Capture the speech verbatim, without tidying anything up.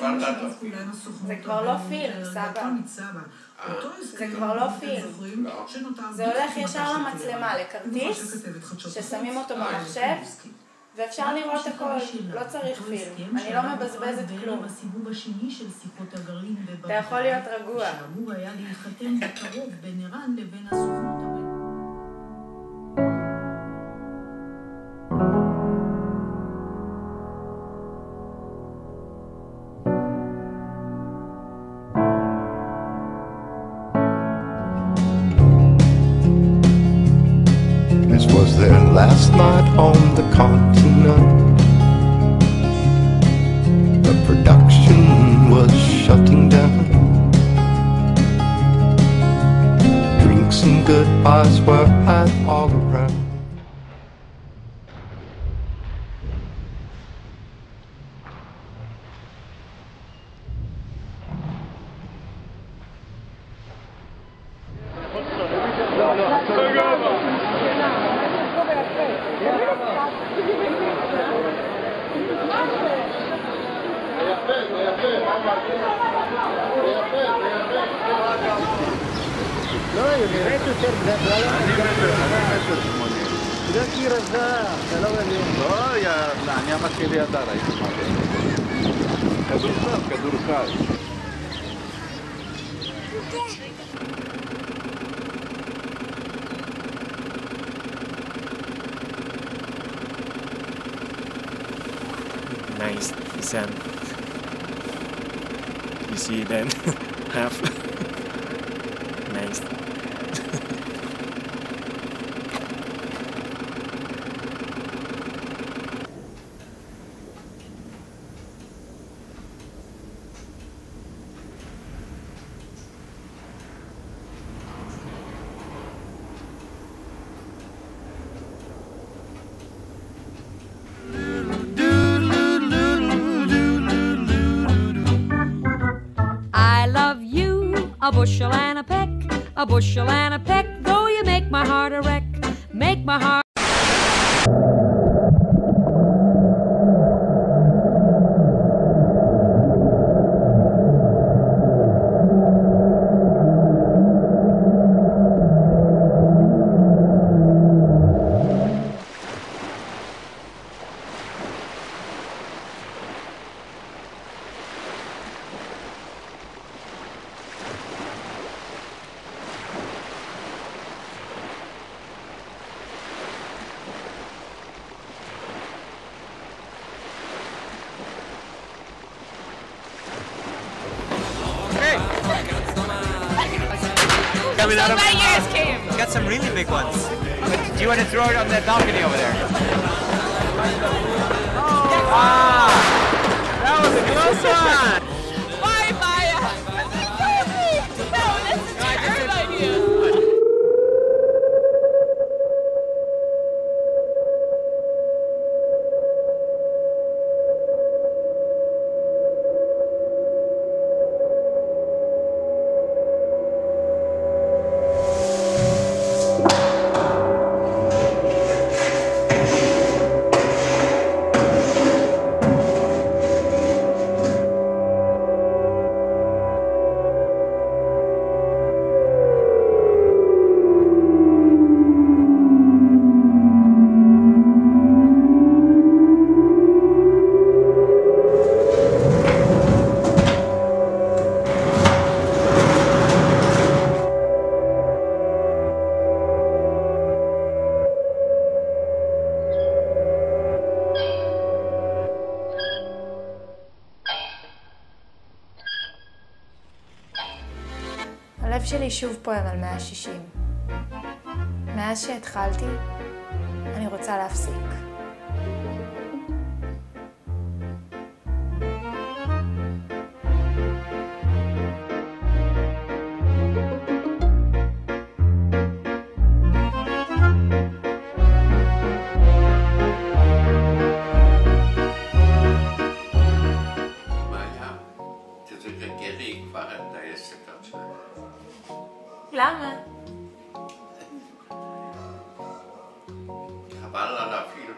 זה כבר לא פילם, סבא. זה כבר לא פילם. זה הולך ישר למצלמה, לכרטיס, ששמים אותו במחשב, ואפשר לראות הכל, לא צריך פילם. אני לא מבזבזת כלום. אתה יכול להיות רגוע. שאמור היה להתחתן בקרוב בין איראן לבין הסוכנות הבינלאומית. This was their last night on the continent. The production was shutting down. Drinks and goodbyes were had all around. לא, היא נראית יותר בדרך כלל, אני גם יותר שמונה. בגלל שהיא רזה, אתה לא מבין. לא, אני אמרתי לי ידע, ראיתי מה זה. כדור קל, כדור קל. Nice, Sam. You see then half. Nice. A bushel and a peck, a bushel and a peck, though you make my heart a wreck, make my heart. Coming out of my ears came. Got some really big ones. But do you want to throw it on that balcony over there? Oh. Ah, that was a close one. Bye, Maya. No, that's a terrible idea. הלב שלי שוב פועם על מאה שישים. מאז שהתחלתי, אני רוצה להפסיק. למה? חבל על אפילו